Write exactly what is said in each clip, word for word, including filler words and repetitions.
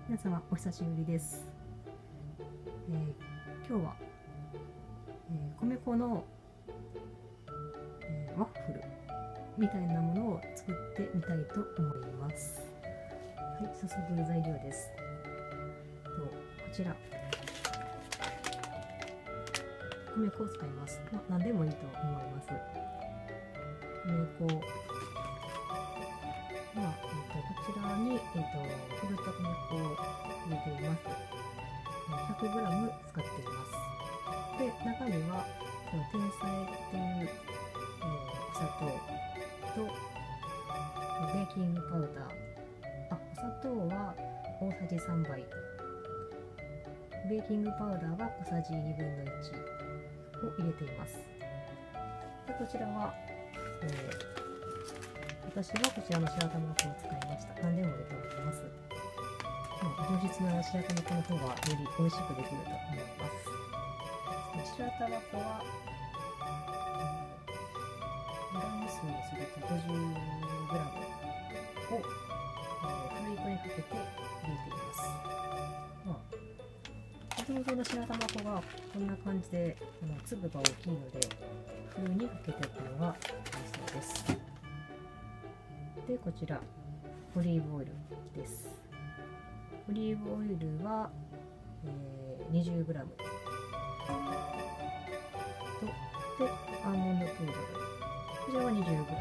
皆様お久しぶりです。えー、今日は、えー、米粉の、えー、ワッフルみたいなものを作ってみたいと思います。はい、早速材料です。とこちら米粉を使います。まあ、何でもいいと思います。米粉まあ、えー、とこちらに、えー、とふるった米粉を入れています。ひゃくグラム 使っています。で、中にはこの天才っていう、えー、お砂糖とベーキングパウダー、あ、お砂糖は大さじさんばい、ベーキングパウダーは小さじにぶんのいちを入れています。で、こちらは、えー私はこちらの白玉粉を使いました。何でもいいと思います。まあ、上質な白玉粉の方がより美味しくできると思います。白玉粉は、グラム数にすると ごじゅうグラム を、えー、フライパンにかけて入れています。まあ、もともとの白玉粉がこんな感じであの粒が大きいので、風にかけておくのがいいそうです。で、こちらオリーブオイルです。オリーブオイルは、えー、にじゅうグラム とでアーモンドパウダー、こちらは にじゅうグラム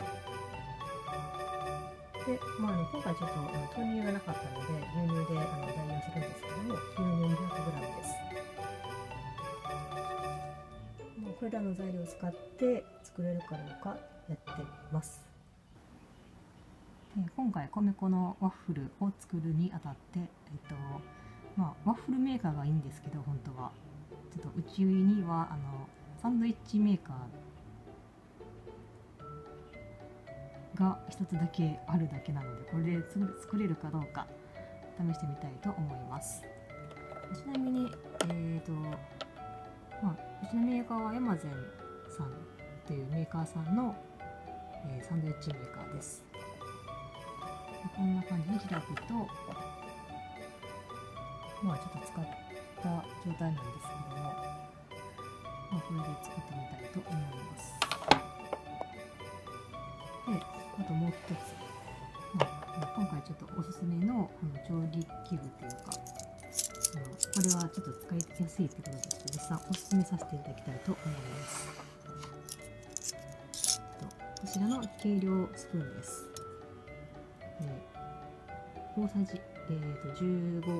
で、まあ、あの今回ちょっとあの豆乳がなかったので牛乳であの代用するんですけども、牛乳 にひゃくグラム です。もうこれらの材料を使って作れるかどうかやってみます。今回米粉のワッフルを作るにあたって、えっとまあ、ワッフルメーカーがいいんですけど、本当はちょっとうちにはあのサンドイッチメーカーが一つだけあるだけなので、これで作れるかどうか試してみたいと思います。ちなみに、えーとまあ、うちのメーカーはヤマゼンさんというメーカーさんの、えー、サンドイッチメーカーです。こんな感じに開くと、まあちょっと使った状態なんですけども、まあ、これで作ってみたいと思います。で、あともう一つ、まあ、今回ちょっとおすすめのあの調理器具というか、あのこれはちょっと使いやすいってことで、実際おすすめさせていただきたいと思います。こちらの計量スプーンです。大さじ、えー、とじゅうご、え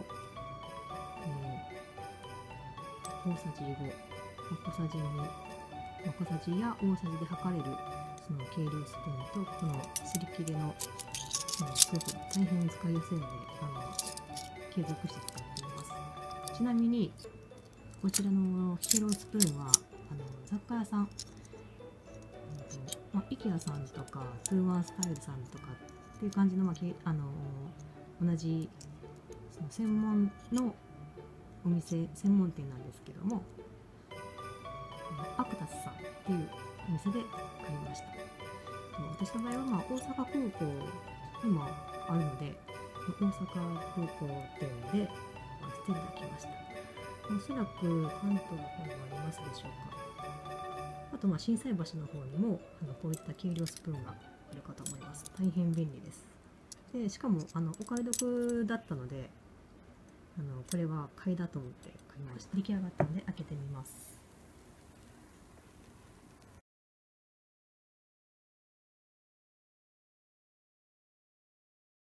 ー、大さじご、小さじに、小さじや大さじで測れるその計量スプーンと、このすり切れの、すごく大変使いやすいので、あの継続して使っています。ちなみにこちらの計量スプーンはあの雑貨屋さん、えーとまあ、イケアさんとかツーワンスタイルさんとかっていう感じの、まああの同じその専門のお店、専門店なんですけども、アクタスさんっていうお店で買いました。私の場合は、まあ、大阪空港にもあるので、大阪空港店で捨てていただきました。おそらく関東の方にもありますでしょうか。あと、まあ、心斎橋の方にもあのこういった計量スプーンがあるかと思います。大変便利です。でしかもあのお買い得だったので、あのこれは買いだと思って買いました。出来上がったので開けてみます。